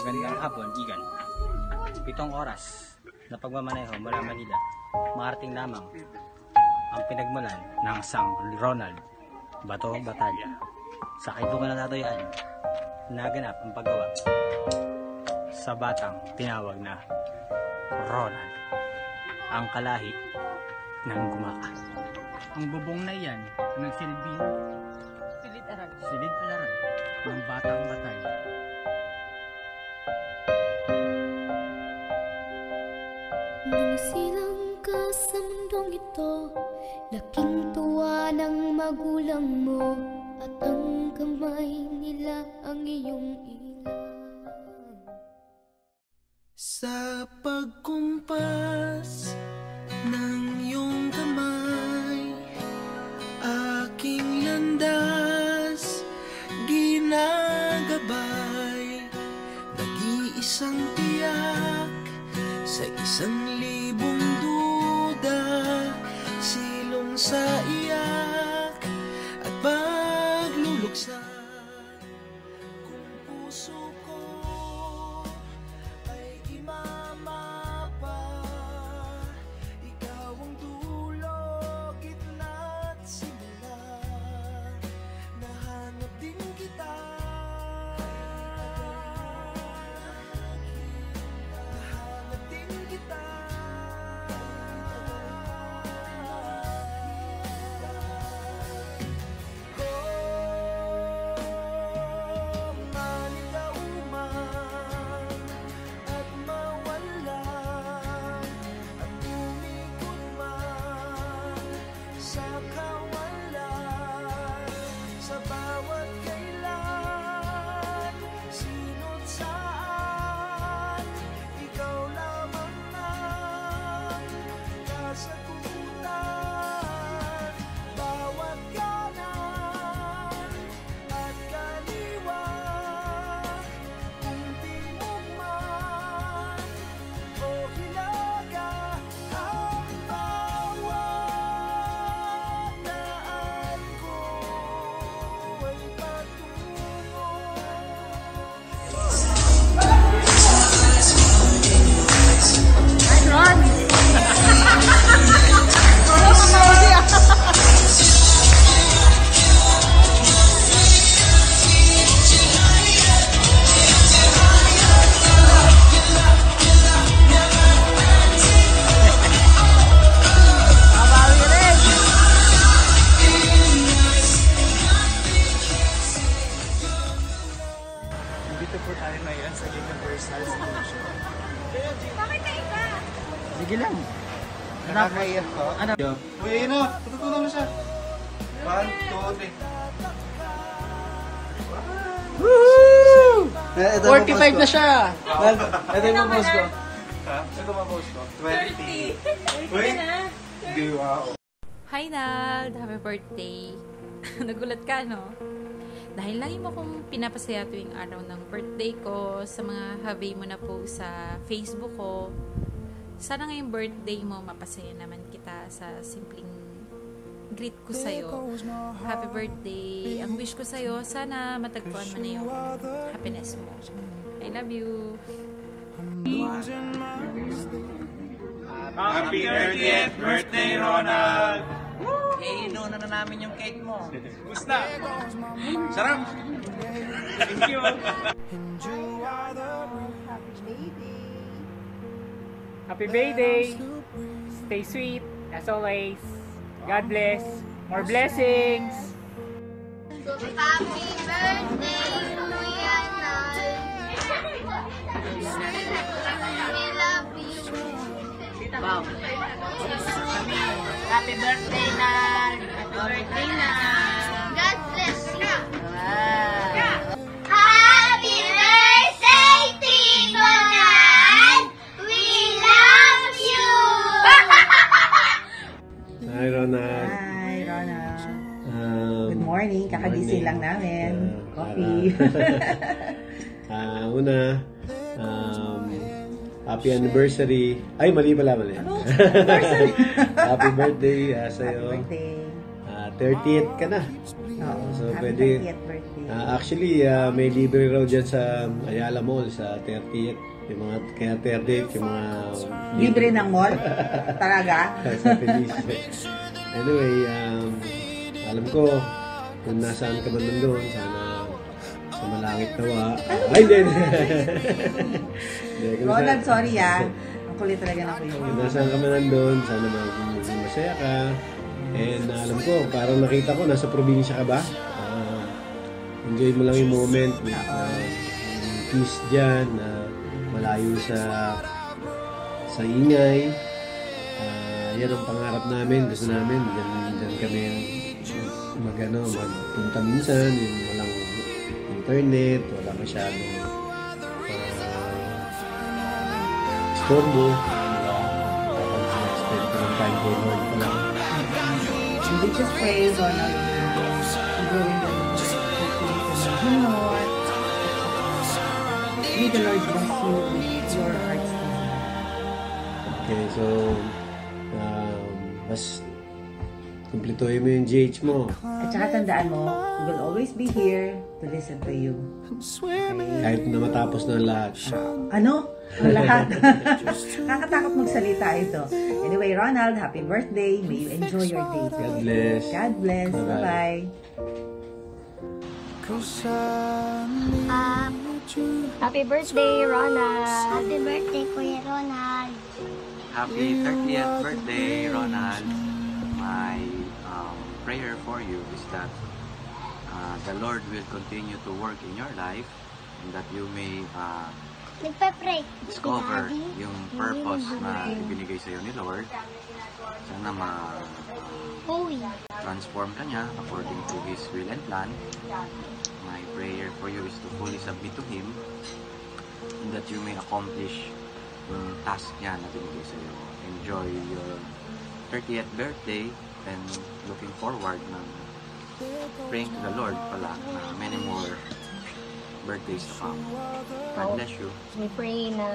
Magandang hapon, Igan. 7 oras na pagmamaneho mula Manila, marating lamang ang pinagmulan ng San Ronald Bato Batalya. Sa kaibugan na natuyaan, naganap ang paggawa sa batang tinawag na Ronald, ang kalahi ng gumaka. Ang bubong na iyan nagsilbing silid-araran ng batang batalya. Nang silang ka sa mundong ito, laking tuwa ng magulang mo, at ang kamay nila ang iyong ilang. Sa pagkumpas ng iyong kamay, aking landas ginagabay, nag-iisang tiyak sa 1,000 duda, silong sa iyak at pagluluksa. Kung puso ko ay imamapa, ikaw ang dulo, gitna't simula. Nahanap din kita, nahanap din kita. Maligaw man at mawala, at umikot man sa kawalan, sa bawat kailan, sino't saan, ikaw lamang ang kasagutan. Bawat kanan at kaliwa, kung timog man o hilaga, ang bawat daan ko ay patungo. Dito po tayo ngayon sa Universal Studio. Bakit na iba? Sige lang. Nakakaiyak ko. Ano? Uy, ayun na. Tututunan mo siya. 1, 2, 3. 45 na siya! Ito yung post ko. Ha? Ito yung post ko. 20. Uy! Hindi, wow. Hi Nald! Happy birthday! Nagulat ka, no? Dahil lagi mo kong pinapasaya tuwing araw ng birthday ko sa mga habi mo na po sa Facebook ko. Sana ngayong birthday mo mapasaya naman kita sa simpleng greet ko sa'yo. Happy birthday! Ang wish ko sa'yo, sana matagpuan mo na yung happiness mo. I love you! Happy 30th birthday, Ronald! Eh, inuuna na namin yung cake mo. Gusta? Sarap! Thank you! Happy birthday! Stay sweet, as always. God bless. More blessings! Happy birthday, Kuya Nal! We love you! Wow. Happy birthday, Nal! Happy birthday, Nal! God bless you! Wow. Happy birthday, Tito Nal! We love you! Hi, Ronald. Hi, Ronald. Good morning. Kakagising lang namin. Coffee. Una, happy anniversary. Ay, mali pala, mali. Anniversary? Happy birthday Happy sa'yo. birthday. 30th ka na. Oo. So, Happy pwede. 30th birthday. Actually, may libre raw dyan sa Ayala Mall sa 30th. Yung mga, kaya 30th, yung mga... Libre ng mall? Talaga? sa Feliz. Anyway, alam ko, kung nasaan ka man doon, sana sa malangit nawa. Ay, hindi. Ronald, sorry Ang kulit talaga ng kuya. Kung nasaan ka man nandun, sana maging masaya ka. And alam ko, parang nakita ko, nasa probinsya ka ba? Enjoy mo lang yung moment with peace dyan, malayo sa ingay. Yan ang pangarap namin. Gusto namin, dyan kami magpunta minsan, yung walang internet, wala masyadong storbo. Spend ko ng time kay Lord pa lang. And we just pray, Ronald, na growing the Lord, hopefully to know Him more. May the Lord bless you with your heart's desire. Okay, so mas kumpletuhin mo yung GH mo. At saka tandaan mo, we will always be here to listen to you. Kahit na matapos na lahat. Ano? Ang lahat. Nakakatakot magsalita ito. Anyway, Ronald, happy birthday. May you enjoy your day. God bless. God bless. Bye-bye. Bye-bye. Happy birthday, Ronald. Happy birthday, Kuya Ronald. Happy 30th birthday, Ronald. My prayer for you is that the Lord will continue to work in your life and that you may Nagpa-pray. discover yung purpose na ibinigay sa iyo ni Lord. Sana Uy. ma-transform ka niya according to His will and plan. My prayer for you is to fully submit to Him and that you may accomplish yung task niya na binigay sa iyo. Enjoy your 30th birthday and looking forward na praying to the Lord pala na many more birthdays to come. God bless you. We pray na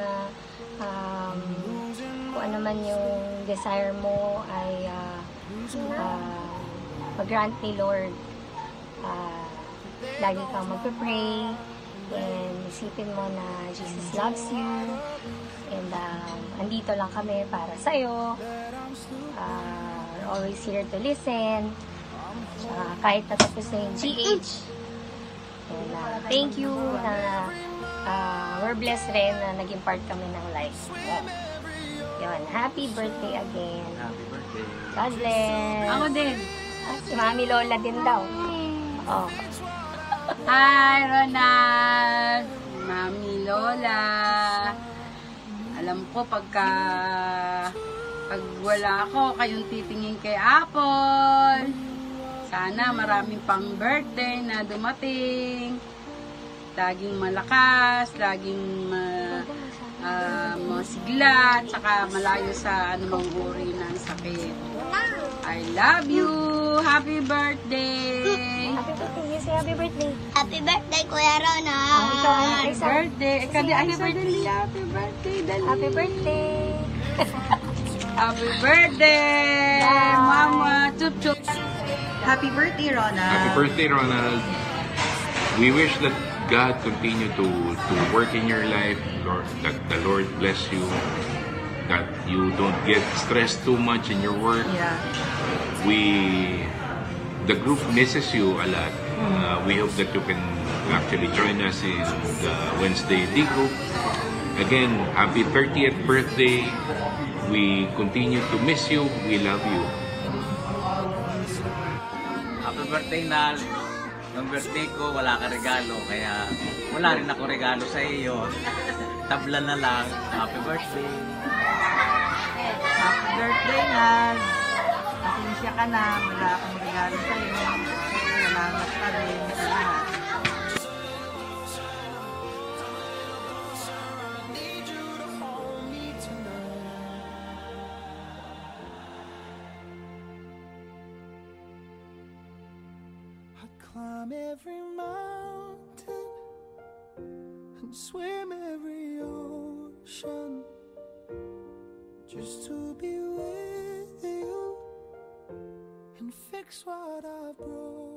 kung ano man yung desire mo ay mag-grant ni Lord. Lagi kang magpe-pray and isipin mo na Jesus loves you and andito lang kami para sa'yo. We're always here to listen. Kahit natapos na yung GH. And thank you na we're blessed rin na naging part kami ng life. Yun, happy birthday again. Happy birthday. God bless. Ako din. Si Mami Lola din daw. Oh. Hi, Ronald! Mami Lola! Alam ko pag wala ako, kayong titingin kay Apple. Sana maraming pang birthday na dumating. Laging malakas, laging masigla, tsaka malayo sa anumang uri ng sakit. I love you! Happy birthday! Happy birthday. Say happy birthday. Happy birthday, Kuya Ronald! Ikaw, Happy birthday! Ikaw di, happy birthday! Happy birthday! Dali! Happy birthday. Happy birthday! Mama! Chup chup! Happy birthday, Ronald! Happy birthday, Ronald. We wish that God continue to work in your life, Lord, that the Lord bless you, that you don't get stressed too much in your work. Yeah. The group misses you a lot. We hope that you can actually join us in the Wednesday D group. Again, happy 30th birthday. We continue to miss you. We love you. Happy birthday, Nal. Yung birthday ko, wala ka regalo. Kaya wala rin ako regalo sa iyo. Tabla na lang. Happy birthday. Happy birthday, Nal! Pasensya ka na. Wala akong regalo sa'yo. Salamat pa rin sa lahat. Climb every mountain and swim every ocean just to be with you and fix what I've broken.